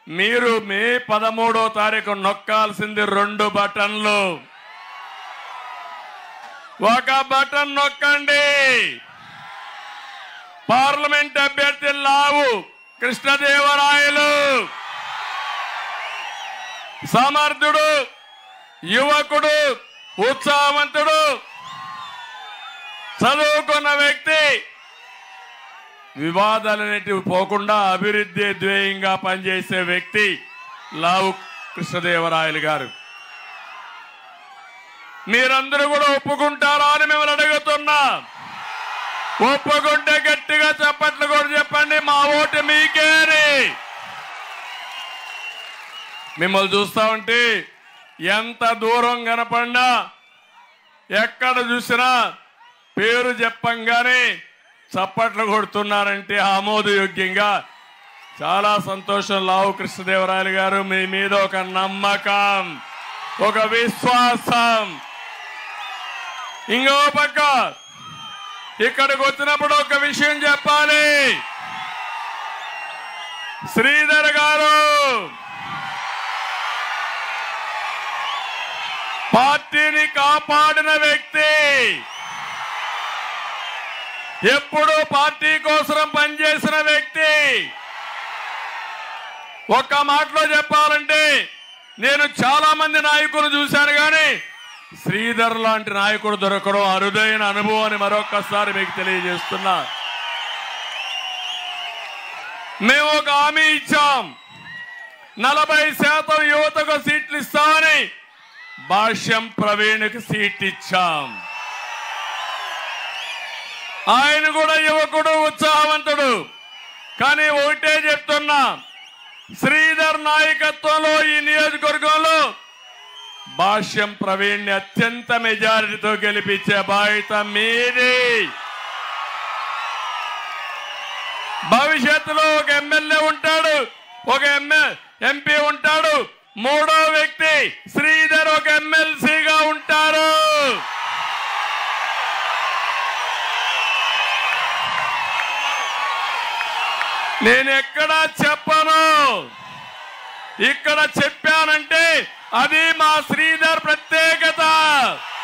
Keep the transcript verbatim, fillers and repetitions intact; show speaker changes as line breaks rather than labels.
మీరు మే పదమూడో తారీఖు నొక్కాల్సింది రెండు బటన్లు. ఒక బటన్ నొక్కండి. పార్లమెంట్ అభ్యర్థి లావు కృష్ణదేవరాయలు సమర్థుడు, యువకుడు, ఉత్సాహవంతుడు, చదువుకున్న వ్యక్తి, వివాదాలనేటివి పోకుండా అభివృద్ధి ధ్యేయంగా పనిచేసే వ్యక్తి లావు కృష్ణదేవరాయలు గారు. మీరందరూ కూడా ఒప్పుకుంటారా అని మిమ్మల్ని అడుగుతున్నా. ఒప్పుకుంటే గట్టిగా చప్పట్లు కూడా చెప్పండి, మా ఓటు మీకేని. మిమ్మల్ని చూస్తా ఉంటే ఎంత దూరం కనపడినా ఎక్కడ చూసినా పేరు చెప్పంగానే చప్పట్లు కొడుతున్నారంటే ఆమోదయోగ్యంగా చాలా సంతోషం. లావు కృష్ణదేవరాయలు గారు, మీ మీద ఒక నమ్మకం, ఒక విశ్వాసం. ఇంకో పక్క ఇక్కడికి వచ్చినప్పుడు ఒక విషయం చెప్పాలి. శ్రీధర్ గారు పార్టీని కాపాడిన వ్యక్తి, ఎప్పుడూ పార్టీ కోసం పనిచేసిన వ్యక్తి. ఒక్క మాటలో చెప్పాలంటే నేను చాలా మంది నాయకులు చూశాను, కానీ శ్రీధర్ లాంటి నాయకుడు దొరకడం అరుదైన అనుభవాన్ని మరొకసారి మీకు తెలియజేస్తున్నా. మేము ఒక హామీ ఇచ్చాం, నలభై శాతం యువతకు సీట్లు ఇస్తామని. భాష్యం ప్రవీణ్కి సీట్ ఇచ్చాం. ఆయన కూడా యువకుడు, ఉత్సాహవంతుడు. కానీ ఒకటే చెప్తున్నా, శ్రీధర్ నాయకత్వంలో ఈ నియోజకవర్గంలో భాష్యం ప్రవీణ్ అత్యంత మెజారిటీతో గెలిపించే బాధ్యత మీది. భవిష్యత్తులో ఒక ఎమ్మెల్యే ఉంటాడు, ఒక ఎంపీ ఉంటాడు, మూడో వ్యక్తి శ్రీధర్ ఒక ఎమ్మెల్సీగా ఉంటారు. నేను ఎక్కడా చెప్పను, ఇక్కడ చెప్పానంటే అది మా శ్రీధర్ ప్రత్యేకత.